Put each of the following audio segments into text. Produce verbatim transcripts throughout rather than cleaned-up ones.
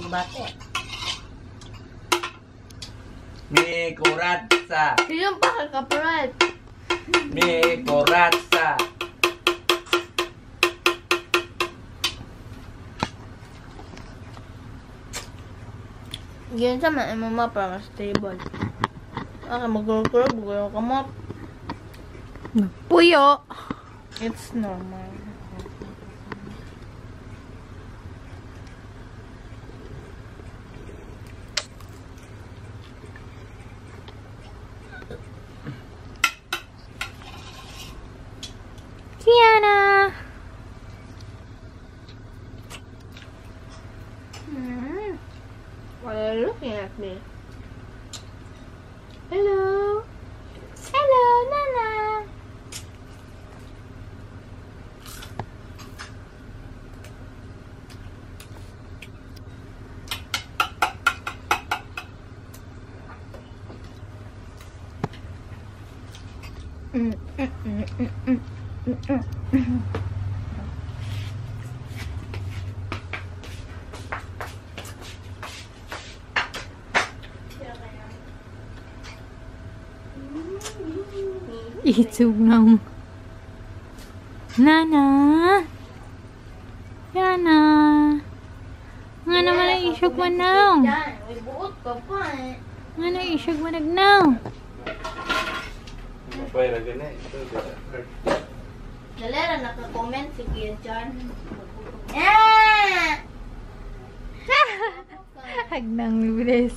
bate. Mi corazza. Yung pa kaparat. Mi corazza. Yan sa mga mama para stable. Okay, magulog-gulog, magulog ka mo. Puyo. It's normal. Tiana. Mm. Why are you looking at me? Hello. Hello, Nana. Mm, mm, mm, mm, mm, mm, mm. Isog ng Nana. Yana. Nga naman ang isog mo now. May buot ka pa eh. Nga na isog mo nagnaw. Mapay ra gani. Dalera naka-comment si Kuya John. Ah! Hagnang bilis.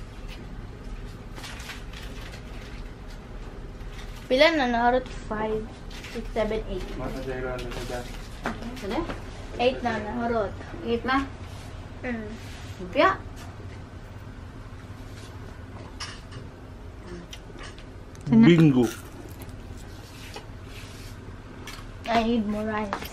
Pila na naharot? five, six, seven, eight. Masa jero ano sa dyan. Ano? eight na naharot. Eat na. Mm. Lumpia. Bingo. I need more rice.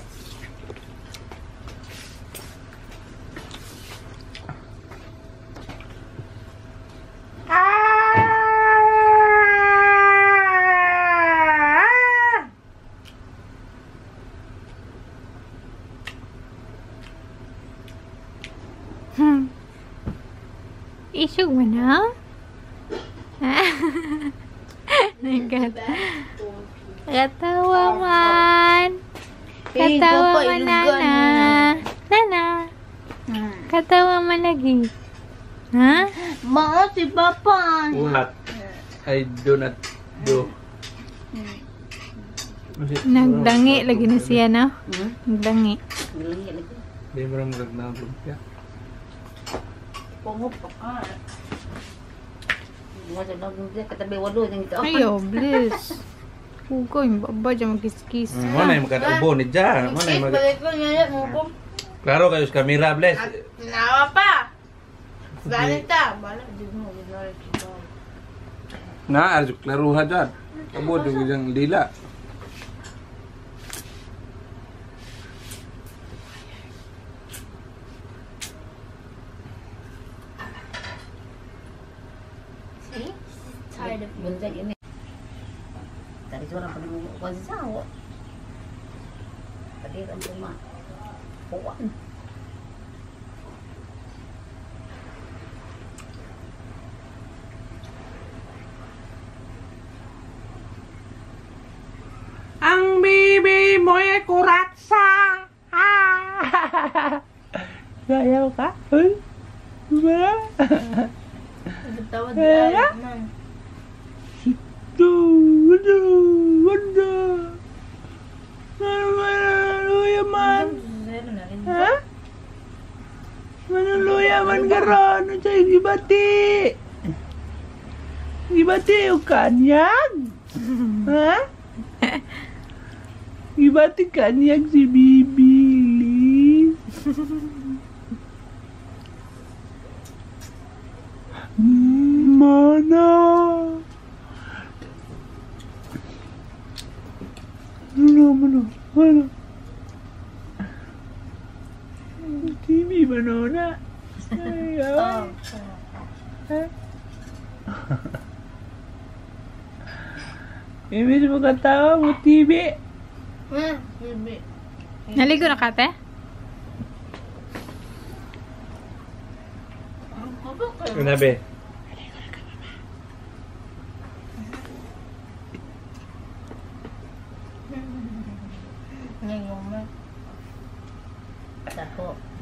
Hmm. Isog mo na? Nagkat. Katawa man. Katawa man, Nana. Nana. Katawa man lagi. Ha? Mao si Papa. What? I do not do. Nagdangi lagi na siya, no? Hmm? Nagdangi. Galangi lagi. Di mo rin magandang lumpia. Pungop pa ka. Wala na lumpia katabi walo nang ito. Ayo, bliss. Hugoy, baba dyan magkis-kis. Mana yung makatubo ni Jar? Mana yung mag... Balik ko niya mo ko. Klaro kayo sa kamera, bless. Nawa pa. Salita. Bala di mo ginari kita. Na, arjo klaro ha dyan. Kabod yung isang lila. See? Tired of you. Buntag ini. Tadi suara penuh kuasa sawo. Tadi kan cuma puan. Ang bibi mo'y kuratsa. Sayaw ka? Uy? Diba? Tawad ay man. Wanda, wanda. Manuloya man. Ha? Manuloya man garon. Ano sa'yo gibati? Gibati yung kanyag? Ha? Gibati kanyag si Bibi, Liz. Mana? Mana, mana, mana? T V mana na? Ayaw. Ha? Imbis mo katawa mo T V. Hmm, bibi. Naligo na ka, te? Una be. Ngayon mo. Sako.